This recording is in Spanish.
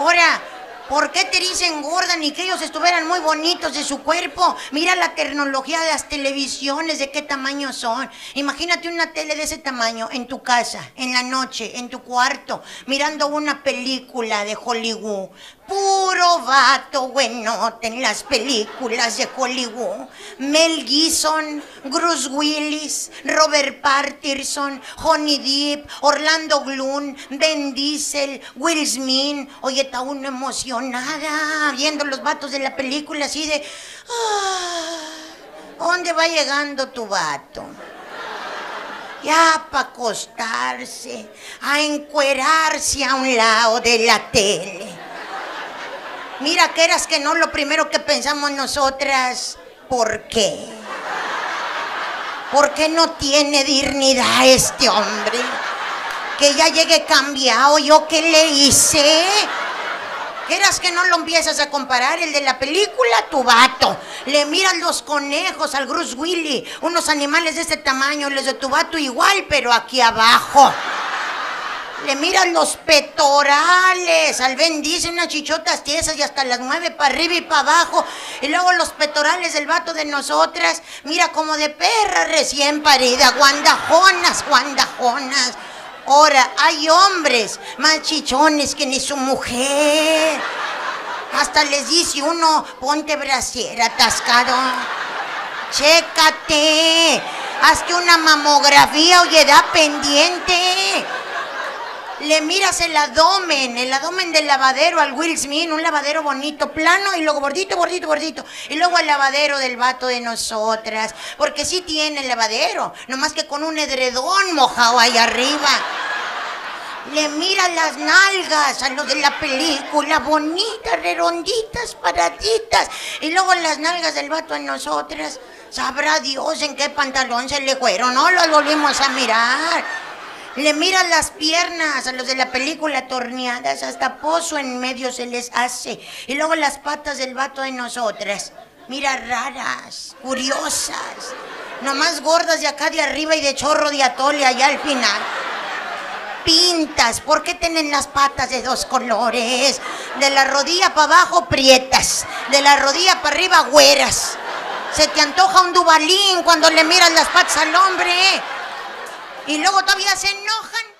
Ahora, ¿por qué te dicen gorda? Ni que ellos estuvieran muy bonitos de su cuerpo. Mira la tecnología de las televisiones, de qué tamaño son. Imagínate una tele de ese tamaño en tu casa, en la noche, en tu cuarto, mirando una película de Hollywood. Puro vato buenote en las películas de Hollywood. Mel Gibson, Bruce Willis, Robert Pattinson, Johnny Depp, Orlando Bloom, Ben Diesel, Will Smith. Oye, está uno emocionada viendo los vatos de la película así de... ¿Dónde va llegando tu vato? Ya para acostarse, a encuerarse a un lado de la tele. Mira, que eras que no, lo primero que pensamos nosotras, ¿por qué? ¿Por qué no tiene dignidad este hombre? Que ya llegue cambiado, ¿yo qué le hice? ¿Quieras que no lo empiezas a comparar? El de la película, tu vato. Le miras los conejos al Bruce Willis, unos animales de ese tamaño, los de tu vato igual, pero aquí abajo. Le miras los pectorales al Ben Diesel, unas chichotas tiesas y hasta las 9 para arriba y para abajo. Y luego los pectorales del vato de nosotras, mira como de perra recién parida, guandajonas, guandajonas. Ahora, hay hombres más chichones que ni su mujer. Hasta les dice uno, ponte brasier atascado. Chécate, hazte una mamografía, oye, da pendiente. Le miras el abdomen del lavadero al Will Smith, un lavadero bonito, plano, y luego gordito, gordito, gordito. Y luego el lavadero del vato de nosotras, porque sí tiene el lavadero, nomás que con un edredón mojado ahí arriba. Le miras las nalgas a los de la película, bonitas, redonditas, paraditas. Y luego las nalgas del vato de nosotras, sabrá Dios en qué pantalón se le fueron, no los volvimos a mirar. Le miras las piernas a los de la película torneadas, hasta pozo en medio se les hace. Y luego las patas del vato de nosotras, mira, raras, curiosas, nomás gordas de acá de arriba y de chorro de atole allá al final. Pintas, ¿por qué tienen las patas de dos colores? De la rodilla para abajo prietas, de la rodilla para arriba güeras. Se te antoja un Dubalín cuando le miras las patas al hombre. Y luego todavía se enojan